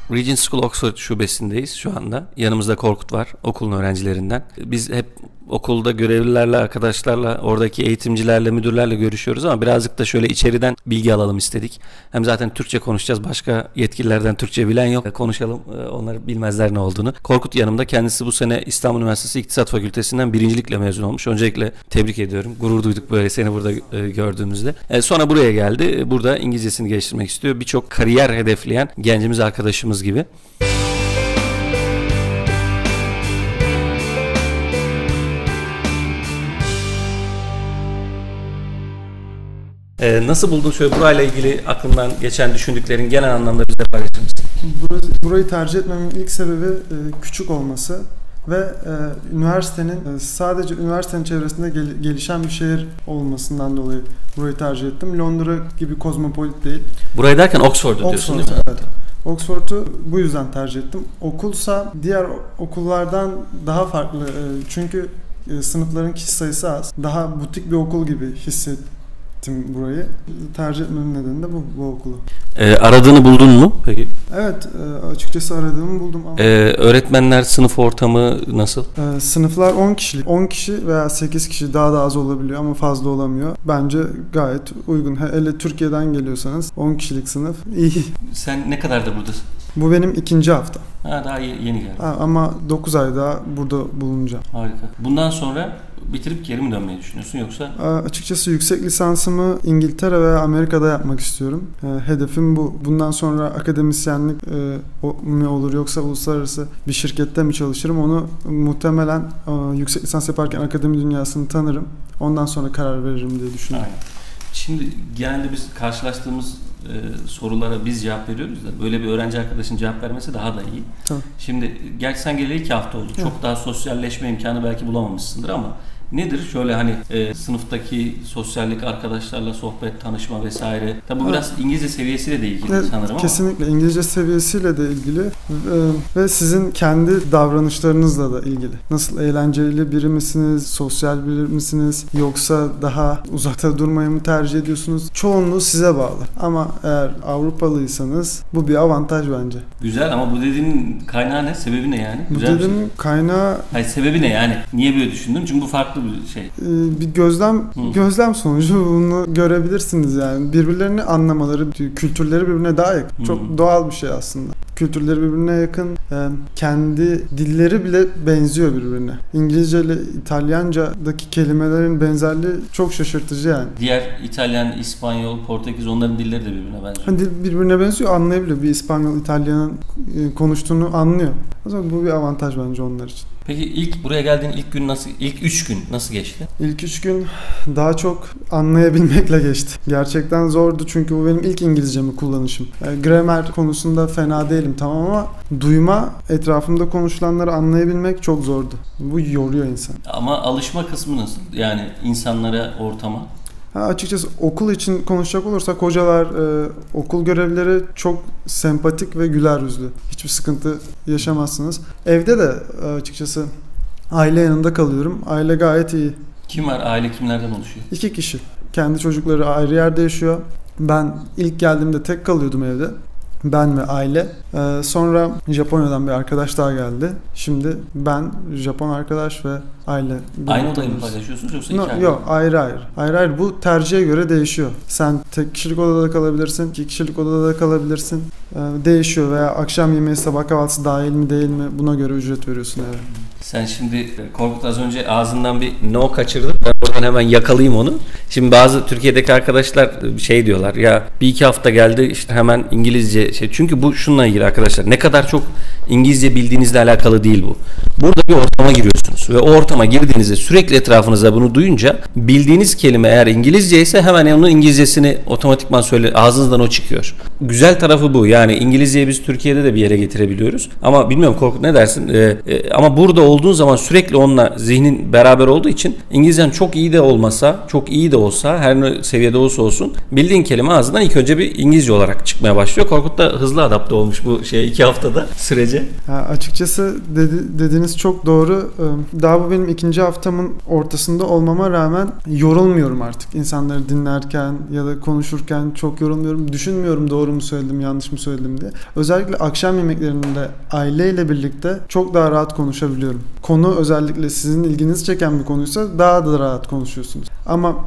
Regent School Oxford şubesindeyiz şu anda. Yanımızda Korkut var, okulun öğrencilerinden. Biz hep okulda görevlilerle, arkadaşlarla, oradaki eğitimcilerle, müdürlerle görüşüyoruz ama birazcık da şöyle içeriden bilgi alalım istedik. Hem zaten Türkçe konuşacağız, başka yetkililerden Türkçe bilen yok. Konuşalım, onlar bilmezler ne olduğunu. Korkut yanımda, kendisi bu sene İstanbul Üniversitesi İktisat Fakültesinden birincilikle mezun olmuş. Öncelikle tebrik ediyorum, gurur duyduk böyle seni burada gördüğümüzde. Sonra buraya geldi, burada İngilizcesini geliştirmek istiyor. Birçok kariyer hedefleyen gencimiz, arkadaşımız gibi. Nasıl buldun şöyle burayla ilgili aklından geçen düşündüklerin genel anlamda bize paylaşır mısın? Burayı tercih etmemin ilk sebebi küçük olması ve üniversitenin sadece üniversitenin çevresinde gelişen bir şehir olmasından dolayı burayı tercih ettim. Londra gibi kozmopolit değil. Burayı derken Oxford'u diyorsun değil mi? Evet. Oxford'u bu yüzden tercih ettim. Okulsa diğer okullardan daha farklı çünkü sınıfların kişi sayısı az. Daha butik bir okul gibi hissettim burayı. Tercih etmemin nedeni de bu okulu. Aradığını buldun mu peki? Evet, açıkçası aradığımı buldum ama. Öğretmenler, sınıf ortamı nasıl? Sınıflar 10 kişilik. 10 kişi veya 8 kişi daha da az olabiliyor ama fazla olamıyor. Bence gayet uygun. Hele Türkiye'den geliyorsanız 10 kişilik sınıf iyi. Sen ne kadardır buradasın? Bu benim 2. hafta. Daha yeni geldi. Ama 9 ay daha burada bulunacağım. Harika. Bundan sonra bitirip geri mi dönmeyi düşünüyorsun yoksa? Açıkçası yüksek lisansımı İngiltere ve Amerika'da yapmak istiyorum. Hedefim bu. Bundan sonra akademisyenlik mi olur yoksa uluslararası bir şirkette mi çalışırım? Onu muhtemelen yüksek lisans yaparken akademi dünyasını tanırım. Ondan sonra karar veririm diye düşünüyorum. Aynen. Şimdi genelde biz karşılaştığımız sorulara biz cevap veriyoruz da böyle bir öğrenci arkadaşın cevap vermesi daha da iyi. Tamam. Şimdi gerçi sen geleli 2 hafta oldu. Çok daha sosyalleşme imkanı belki bulamamışsındır ama nedir? Şöyle hani sınıftaki sosyallik, arkadaşlarla sohbet, tanışma vesaire. Tabi bu biraz İngilizce seviyesiyle de ilgili sanırım ama. Kesinlikle İngilizce seviyesiyle de ilgili ve sizin kendi davranışlarınızla da ilgili. Nasıl eğlenceli biri misiniz, sosyal biri misiniz yoksa daha uzakta durmayı mı tercih ediyorsunuz? Çoğunluğu size bağlı. Ama eğer Avrupalıysanız bu bir avantaj bence. Güzel ama bu dediğinin kaynağı ne? Sebebi ne yani? Bu dediğinin kaynağı... Hayır, sebebi ne yani? Niye böyle düşündün? Çünkü bu farklı bir şey. Bir gözlem sonucu bunu görebilirsiniz yani. Birbirlerini anlamaları, kültürleri birbirine daha yakın. Çok doğal bir şey aslında. Kültürleri birbirine yakın. Kendi dilleri bile benziyor birbirine. İngilizce ile İtalyanca'daki kelimelerin benzerliği çok şaşırtıcı yani. Diğer İtalyan, İspanyol, Portekiz onların dilleri de birbirine benziyor. Dil birbirine benziyor, anlayabiliyor. Bir İspanyol, İtalyan'ın konuştuğunu anlıyor. O zaman bu bir avantaj bence onlar için. Peki ilk buraya geldiğin ilk gün nasıl, ilk 3 gün nasıl geçti? İlk 3 gün daha çok anlayabilmekle geçti. Gerçekten zordu çünkü bu benim ilk İngilizcemi kullanışım. Gramer konusunda fena değilim tamam ama duyma, etrafımda konuşulanları anlayabilmek çok zordu. Bu yoruyor insan. Ama alışma kısmı nasıl? Yani insanlara, ortama? Açıkçası okul için konuşacak olursak hocalar, okul görevlileri çok sempatik ve güler yüzlü. Hiçbir sıkıntı yaşamazsınız. Evde de açıkçası aile yanında kalıyorum. Aile gayet iyi. Kim var? Aile kimlerden oluşuyor? 2 kişi. Kendi çocukları ayrı yerde yaşıyor. Ben ilk geldiğimde tek kalıyordum evde. Ben ve aile. Sonra Japonya'dan bir arkadaş daha geldi. Şimdi ben, Japon arkadaş ve aile. Aynı odayı mı paylaşıyorsunuz yoksa iki ayrı? Yok, ayrı ayrı. Ayrı ayrı. Bu tercihe göre değişiyor. Sen tek kişilik odada kalabilirsin, 2 kişilik odada da kalabilirsin. Değişiyor veya akşam yemeği, sabah kahvaltısı dahil mi değil mi buna göre ücret veriyorsun eve. Sen şimdi Korkut az önce ağzından bir no kaçırdın. Ben oradan hemen yakalayayım onu. Şimdi bazı Türkiye'deki arkadaşlar şey diyorlar ya 1-2 hafta geldi işte hemen İngilizce şey. Çünkü bu şununla ilgili arkadaşlar. Ne kadar çok İngilizce bildiğinizle alakalı değil bu. Burada bir ortama giriyorsunuz ve o ortama girdiğinizde sürekli etrafınıza bunu duyunca bildiğiniz kelime eğer İngilizce ise hemen onun İngilizcesini otomatikman ağzınızdan o çıkıyor. Güzel tarafı bu. Yani İngilizceyi biz Türkiye'de de bir yere getirebiliyoruz. Ama bilmiyorum Korkut ne dersin? Ama burada olduğun zaman sürekli onunla zihnin beraber olduğu için İngilizcen çok iyi de olmasa, çok iyi de olsa, her ne seviyede olsun bildiğin kelime ağzından ilk önce bir İngilizce olarak çıkmaya başlıyor. Korkut da hızlı adapte olmuş bu 2 haftada sürece. Açıkçası dediğiniz çok doğru. Daha bu benim 2. haftamın ortasında olmama rağmen yorulmuyorum artık. İnsanları dinlerken ya da konuşurken çok yorulmuyorum. Düşünmüyorum doğru mu söyledim, yanlış mı söyledim diye. Özellikle akşam yemeklerinde aileyle birlikte çok daha rahat konuşabiliyorum. Konu özellikle sizin ilginizi çeken bir konuysa daha da rahat konuşuyorsunuz. Ama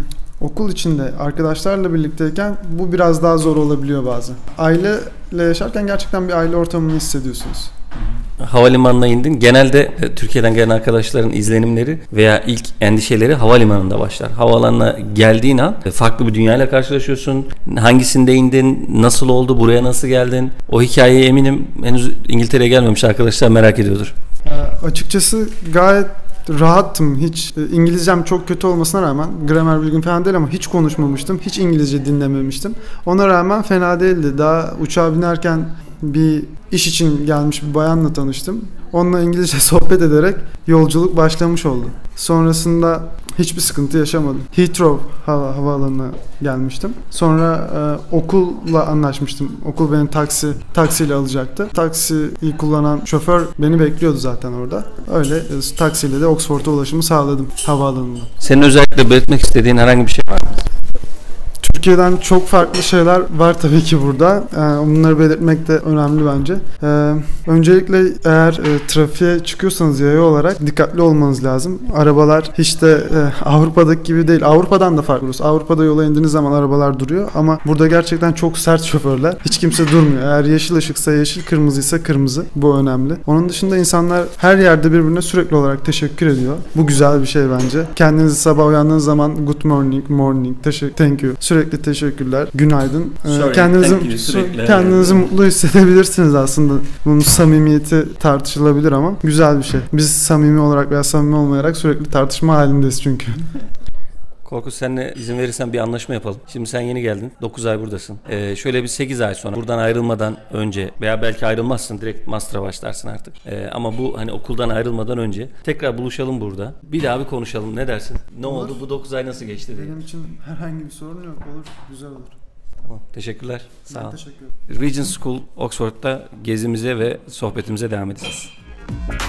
okul içinde arkadaşlarla birlikteyken bu biraz daha zor olabiliyor bazen. Aileyle yaşarken gerçekten bir aile ortamını hissediyorsunuz. Havalimanına indin. Genelde Türkiye'den gelen arkadaşların izlenimleri veya ilk endişeleri havalimanında başlar. Havaalanına geldiğin an farklı bir dünyayla karşılaşıyorsun. Hangisinde indin? Nasıl oldu? Buraya nasıl geldin? O hikayeyi eminim henüz İngiltere'ye gelmemiş arkadaşlar merak ediyordur. Açıkçası gayet rahattım. Hiç İngilizcem çok kötü olmasına rağmen, gramer bilgim falan değil ama hiç konuşmamıştım. Hiç İngilizce dinlememiştim. Ona rağmen fena değildi. Daha uçağa binerken bir iş için gelmiş bir bayanla tanıştım. Onunla İngilizce sohbet ederek yolculuk başlamış oldu. Sonrasında hiçbir sıkıntı yaşamadım. Heathrow havaalanına gelmiştim. Sonra okulla anlaşmıştım. Okul beni taksiyle alacaktı. Taksiyi kullanan şoför beni bekliyordu zaten orada. Öyle taksiyle de Oxford'a ulaşımı sağladım havaalanına. Senin özellikle belirtmek istediğin herhangi bir şey var mı? Türkiye'den çok farklı şeyler var tabii ki burada. Bunları belirtmek de önemli bence. Öncelikle eğer trafiğe çıkıyorsanız yaya olarak dikkatli olmanız lazım. Arabalar hiç de Avrupa'daki gibi değil. Avrupa'dan da farklı. Avrupa'da yola indiğiniz zaman arabalar duruyor ama burada gerçekten çok sert şoförler. Hiç kimse durmuyor. Eğer yeşil ışıksa yeşil, kırmızıysa kırmızı. Bu önemli. Onun dışında insanlar her yerde birbirine sürekli olarak teşekkür ediyor. Bu güzel bir şey bence. Kendinizi sabah uyandığınız zaman good morning, thank you. Sürekli teşekkürler, günaydın. Kendinizi mutlu hissedebilirsiniz aslında. Bunun samimiyeti tartışılabilir ama güzel bir şey. Biz samimi olarak veya samimi olmayarak sürekli tartışma halindeyiz çünkü. Korkut, seninle izin verirsen bir anlaşma yapalım. Şimdi sen yeni geldin. 9 ay buradasın. Şöyle bir 8 ay sonra buradan ayrılmadan önce veya belki ayrılmazsın, direkt master'a başlarsın artık. Ama bu hani okuldan ayrılmadan önce tekrar buluşalım burada. Bir daha bir konuşalım. Ne dersin? Ne olur. Oldu? Bu 9 ay nasıl geçti diye. Benim için herhangi bir sorun yok. Olur. Güzel olur. Tamam. Teşekkürler. Sağ ol. Teşekkür ederim. Regent School Oxford'da gezimize ve sohbetimize devam edeceğiz.